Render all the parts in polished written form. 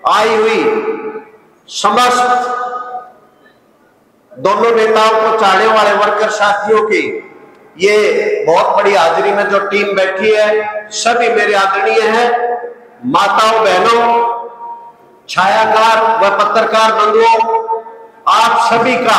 आई हुई समस्त दोनों नेताओं को चाहने वाले वर्कर साथियों की ये बहुत बड़ी हाजिरी में जो टीम बैठी है, सभी मेरे आदरणीय हैं। माताओं, बहनों, छायाकार व पत्रकार बंधुओं, आप सभी का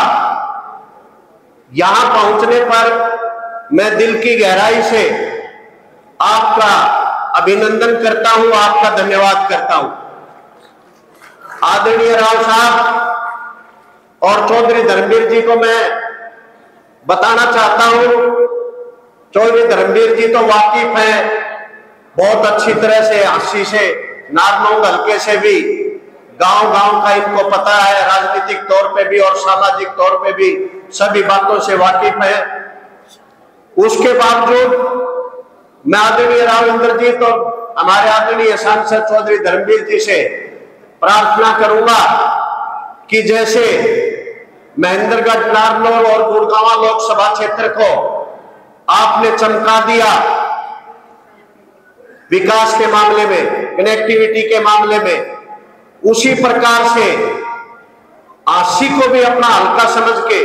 यहां पहुंचने पर मैं दिल की गहराई से आपका अभिनंदन करता हूं, आपका धन्यवाद करता हूं। आदरणीय राव साहब और चौधरी धर्मवीर जी को मैं बताना चाहता हूं, चौधरी धर्मवीर जी तो वाकिफ हैं बहुत अच्छी तरह से, अस्सी से नारनौंद हल्के से भी, गांव-गांव का इनको पता है, राजनीतिक तौर पे भी और सामाजिक तौर पे भी सभी बातों से वाकिफ है। उसके बावजूद मैं आदरणीय राव इंद्रजीत और हमारे आदरणीय सांसद चौधरी धर्मवीर जी से प्रार्थना करूंगा कि जैसे महेंद्रगढ़, नारनौल और गुड़गांव लोकसभा क्षेत्र को आपने चमका दिया विकास के मामले में, कनेक्टिविटी के मामले में, उसी प्रकार से आशी को भी अपना हल्का समझ के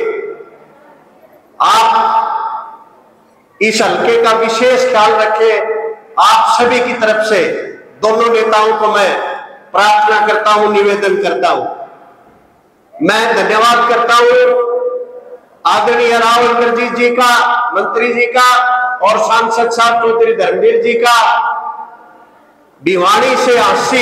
आप इस हल्के का विशेष ख्याल रखें। आप सभी की तरफ से दोनों नेताओं को मैं प्रार्थना करता हूं, निवेदन करता हूं। मैं धन्यवाद करता हूं आदरणीय राव इंद्रजीत जी का, मंत्री जी का और सांसद साहब चौधरी धर्मवीर जी का। भिवानी से आशी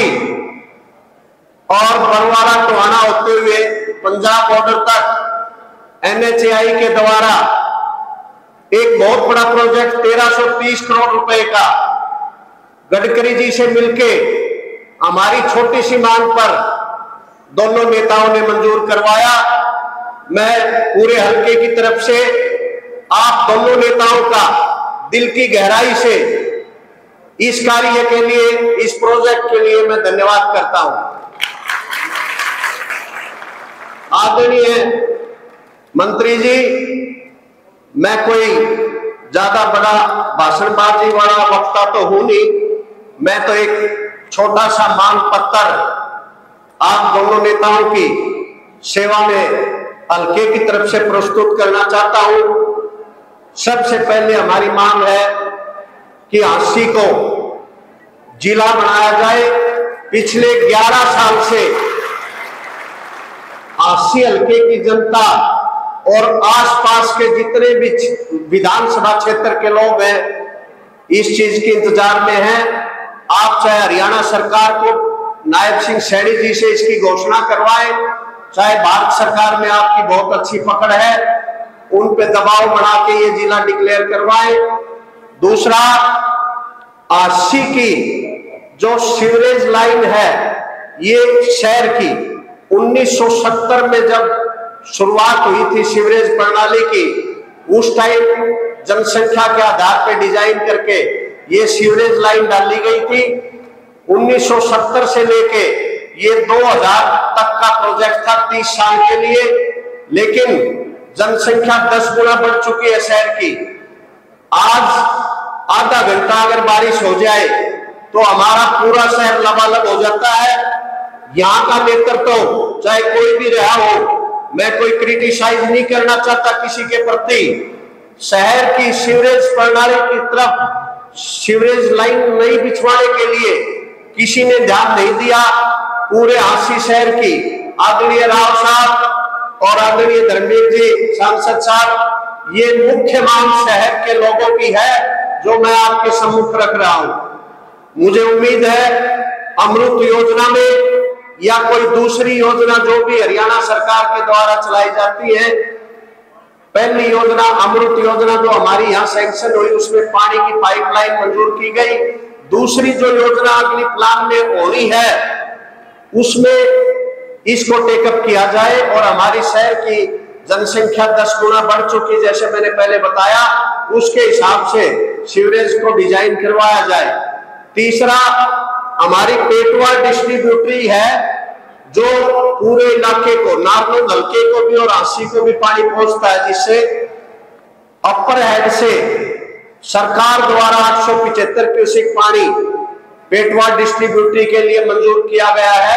और बरवाला टोहाना होते हुए पंजाब बॉर्डर तक NHAI के द्वारा एक बहुत बड़ा प्रोजेक्ट 1330 करोड़ रुपए का गडकरी जी से मिलके हमारी छोटी सी मांग पर दोनों नेताओं ने मंजूर करवाया। मैं पूरे हल्के की तरफ से आप दोनों नेताओं का दिल की गहराई से इस कार्य के लिए, इस प्रोजेक्ट के लिए मैं धन्यवाद करता हूं। आदरणीय मंत्री जी, मैं कोई ज्यादा बड़ा भाषणबाजी वाला वक्ता तो हूं नहीं, मैं तो एक छोटा सा मांग पत्र आप दोनों नेताओं की सेवा में हल्के की तरफ से प्रस्तुत करना चाहता हूं। सबसे पहले हमारी मांग है कि आशी को जिला बनाया जाए। पिछले 11 साल से आशी हल्के की जनता और आसपास के जितने भी विधानसभा क्षेत्र के लोग हैं इस चीज के इंतजार में हैं। आप चाहे हरियाणा सरकार को नायब सिंह सैनी जी से इसकी घोषणा करवाएं, चाहे भारत सरकार में आपकी बहुत अच्छी पकड़ है, उन पे दबाव बना के ये जिला डिक्लेयर करवाएं। दूसरा, आशी की जो सीवरेज लाइन है ये शहर की 1970 में जब शुरुआत हुई थी सीवरेज प्रणाली की, उस टाइम जनसंख्या के आधार पर डिजाइन करके ये सीवरेज लाइन डाली गई थी। 1970 से लेके ये 2000 तक का प्रोजेक्ट था 30 साल के लिए, लेकिन जनसंख्या 10 गुना बढ़ चुकी है शहर की। आज आधा घंटा अगर बारिश हो जाए तो हमारा पूरा शहर लबालब हो जाता है। यहाँ का नेतृत्व चाहे कोई भी रहा हो, मैं कोई क्रिटिसाइज नहीं करना चाहता किसी के प्रति, शहर की सीवरेज प्रणाली की तरफ सीवरेज लाइन नहीं बिछवाने के लिए किसी ने ध्यान नहीं दिया। पूरे आशी शहर की आदरणीय राव साहब और आदरणीय धर्मवीर जी सांसद साहब, ये मुख्य मांग शहर के लोगों की है जो मैं आपके सम्मुख रख रहा हूं। मुझे उम्मीद है अमृत योजना में या कोई दूसरी योजना जो भी हरियाणा सरकार के द्वारा चलाई जाती है, पहली योजना अमृत योजना जो हमारी यहाँ सैंक्शन हुई उसमें पानी की पाइपलाइन मंजूर की गई। दूसरी जो योजना अगली प्लान में होनी है उसमें इसको टेकअप किया जाए और हमारी शहर की जनसंख्या 10 गुना बढ़ चुकी, जैसे मैंने पहले बताया, उसके हिसाब से सीवरेज को डिजाइन करवाया जाए। तीसरा, हमारी पेटवा डिस्ट्रीब्यूटरी है जो पूरे इलाके को, नारनौल हल्के को भी और आशी को भी पानी पहुंचता है, जिससे अपर हेड से सरकार द्वारा 875 क्यूसेक पानी पेटवा डिस्ट्रीब्यूटरी के लिए मंजूर किया गया है।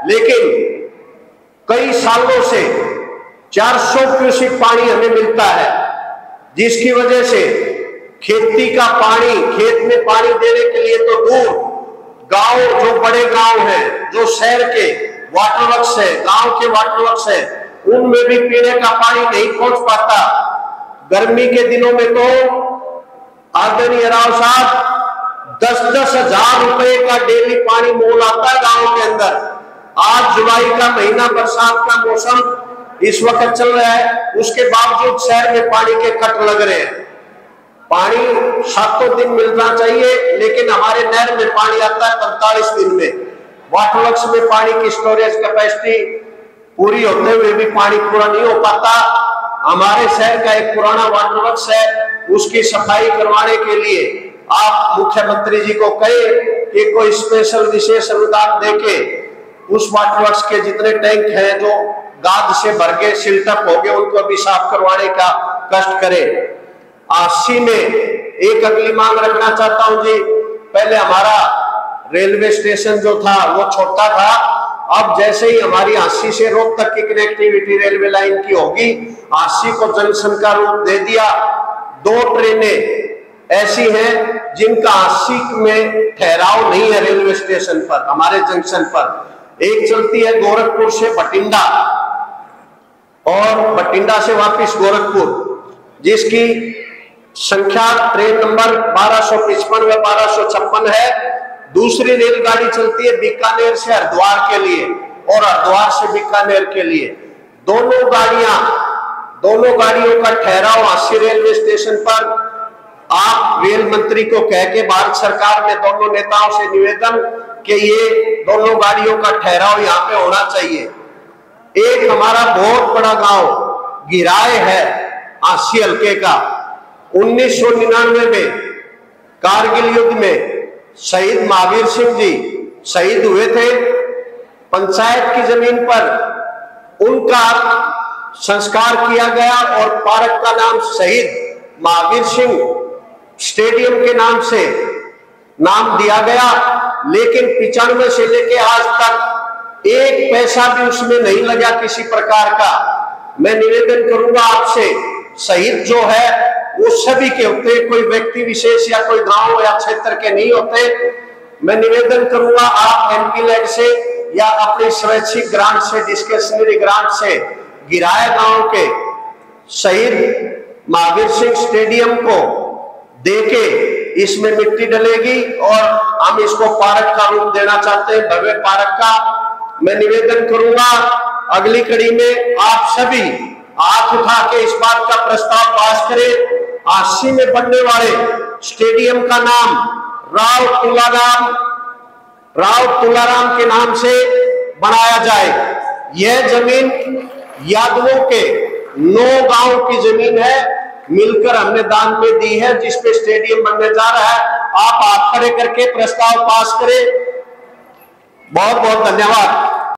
लेकिन कई सालों से 400 क्यूसेक पानी हमें मिलता है, जिसकी वजह से खेती का पानी, खेत में पानी देने के लिए तो दूर, गांव, जो बड़े गांव हैं, जो शहर के वाटर वर्क्स है, गांव के वाटर वर्क्स है, उनमें भी पीने का पानी नहीं पहुंच पाता। गर्मी के दिनों में तो आदरणीय राव साहब 10-10 हजार रुपए का डेली पानी मोल आता है गांव के अंदर। आज जुलाई का महीना, बरसात का मौसम इस वक्त चल रहा है, उसके बावजूद शहर में पानी के कट लग रहे हैं। पानी 7 दिन मिलना चाहिए, लेकिन हमारे नहर में पानी आता है 45 दिन में। वाटर वर्क्स में पानी की स्टोरेज कैपेसिटी पूरी होते हुए भी पानी पूरा नहीं हो पाता। हमारे शहर का एक पुराना वाटर वर्क्स है, उसकी सफाई करवाने के लिए आप मुख्यमंत्री जी को कहें कि कोई स्पेशल विशेष अनुदान देके उस वाटर वर्क्स के जितने टैंक हैं जो गाद से भर के सिल्टअप हो गए, उनको भी साफ करवाने का कष्ट करें। आसी में एक अगली मांग रखना चाहता हूं जी। पहले हमारा रेलवे स्टेशन जो था वो छोटा था, अब जैसे ही हमारी आसी से रोहतक की कनेक्टिविटी रेलवे लाइन की होगी, आसी को जंक्शन का रूप दे दिया। 2 ट्रेनें ऐसी हैं जिनका आसी में ठहराव नहीं है रेलवे स्टेशन पर, हमारे जंक्शन पर। एक चलती है गोरखपुर से बठिंडा और बठिंडा से वापस गोरखपुर, जिसकी संख्या ट्रेन नंबर 1255 व 1256 है। दूसरी रेलगाड़ी चलती है बीकानेर से हरिद्वार के लिए और हरिद्वार से बीकानेर के लिए। दोनों गाड़ियों का ठहराव आसी रेलवे स्टेशन पर। आप रेल मंत्री को कह के भारत सरकार में दोनों नेताओं से निवेदन कि ये दोनों गाड़ियों का ठहराव यहाँ पे होना चाहिए। एक हमारा बहुत बड़ा गांव गिराए है आसी हल्के का। 1999 में कारगिल युद्ध में शहीद महावीर सिंह जी शहीद हुए थे। पंचायत की जमीन पर उनका संस्कार किया गया और पार्क का नाम शहीद महावीर सिंह स्टेडियम के नाम से नाम दिया गया। लेकिन 95 से लेके आज तक 1 पैसा भी उसमें नहीं लगा किसी प्रकार का। मैं निवेदन करूंगा आपसे, शहीद जो है वो सभी के होते, कोई व्यक्ति विशेष या कोई गांव या क्षेत्र के नहीं होते। मैं निवेदन करूंगा आप एमपी लैंड से या अपनी स्वैच्छिक ग्रांट से, डिस्क्रिशनरी ग्रांट से गिराए गांव के शहीद महावीर सिंह स्टेडियम को देके इसमें मिट्टी डलेगी और हम इसको पार्क का रूप देना चाहते हैं, भव्य पार्क का। मैं निवेदन करूंगा अगली कड़ी में आप सभी हाथ उठा के इस बात का प्रस्ताव पास करें, आसी में बनने वाले स्टेडियम का नाम राव तुलाराम के नाम से बनाया जाए। यह जमीन यादवों के 9 गांव की जमीन है, मिलकर हमने दान में दी है, जिसपे स्टेडियम बनने जा रहा है। आप हाथ खड़े करके प्रस्ताव पास करें। बहुत बहुत धन्यवाद।